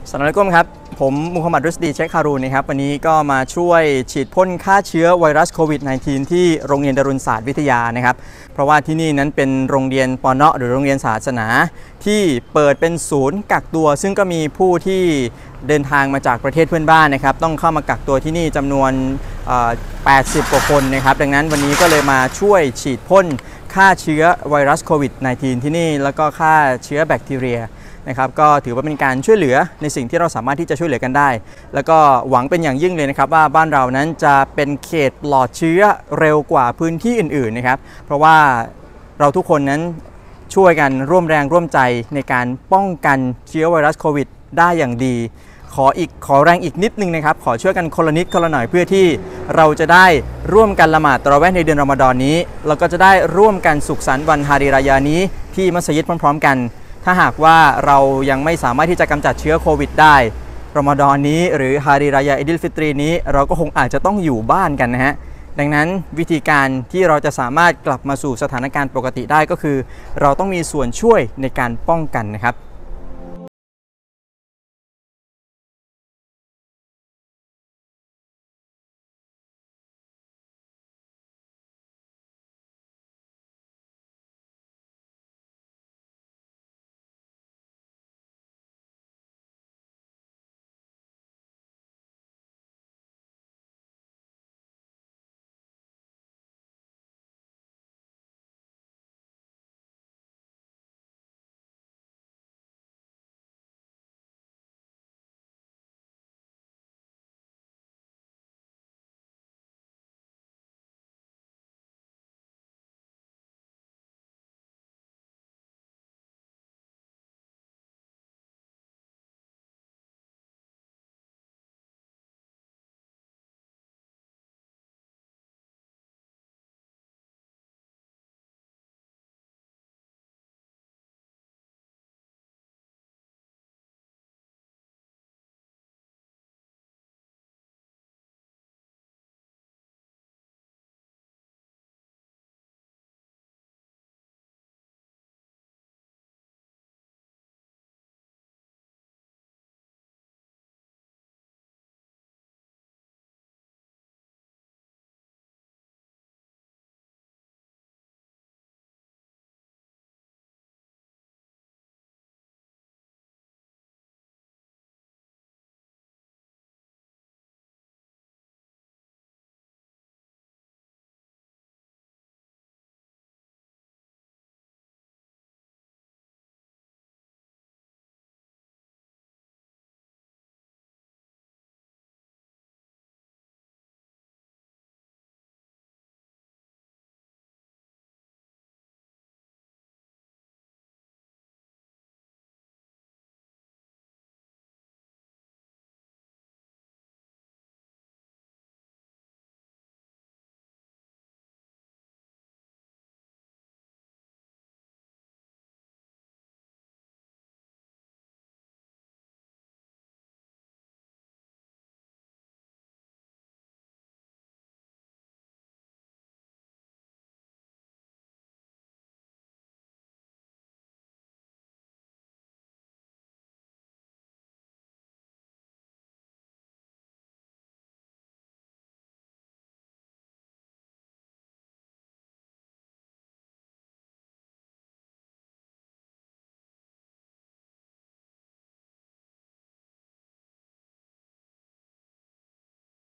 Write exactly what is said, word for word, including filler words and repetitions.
สวัสดีครับผมมุฮัมมัดรุสดีเชคฮารูนนะครับวันนี้ก็มาช่วยฉีดพ่นฆ่าเชื้อไวรัสโควิด สิบเก้า ที่โรงเรียนดารุณศาสตร์วิทยานะครับเพราะว่าที่นี่นั้นเป็นโรงเรียนปอนเนาะหรือโรงเรียนศาสนาที่เปิดเป็นศูนย์กักตัวซึ่งก็มีผู้ที่เดินทางมาจากประเทศเพื่อนบ้านนะครับต้องเข้ามากักตัวที่นี่จำนวนแปดสิบกว่าคนนะครับดังนั้นวันนี้ก็เลยมาช่วยฉีดพ่นฆ่าเชื้อไวรัสโควิด สิบเก้า ที่นี่แล้วก็ฆ่าเชื้อแบคทีเรียนะครับก็ถือว่าเป็นการช่วยเหลือในสิ่งที่เราสามารถที่จะช่วยเหลือกันได้แล้วก็หวังเป็นอย่างยิ่งเลยนะครับว่าบ้านเรานั้นจะเป็นเขตปลอดเชื้อเร็วกว่าพื้นที่อื่นๆนะครับเพราะว่าเราทุกคนนั้นช่วยกันร่วมแรงร่วมใจในการป้องกันเชื้อไวรัสโควิดได้อย่างดีขออีกขอแรงอีกนิดนึงนะครับขอช่วยกันคนละนิดคนละหน่อยเพื่อที่เราจะได้ร่วมกันละหมาดตะเราะเวห์ในเดือนรอมฎอนนี้แล้วก็จะได้ร่วมกันสุขสันต์วันฮารีรายานี้ที่มัสยิดพร้อมๆกันถ้าหากว่าเรายังไม่สามารถที่จะกำจัดเชื้อโควิดได้รอมฎอนนี้หรือฮารีรายาอิดิลฟิตรีนี้เราก็คงอาจจะต้องอยู่บ้านกันนะฮะดังนั้นวิธีการที่เราจะสามารถกลับมาสู่สถานการณ์ปกติได้ก็คือเราต้องมีส่วนช่วยในการป้องกันนะครับ